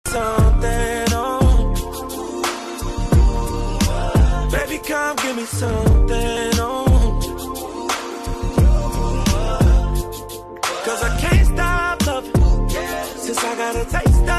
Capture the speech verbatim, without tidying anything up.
something on. Baby, come give me something on. Cause I can't stop loving since I got a taste of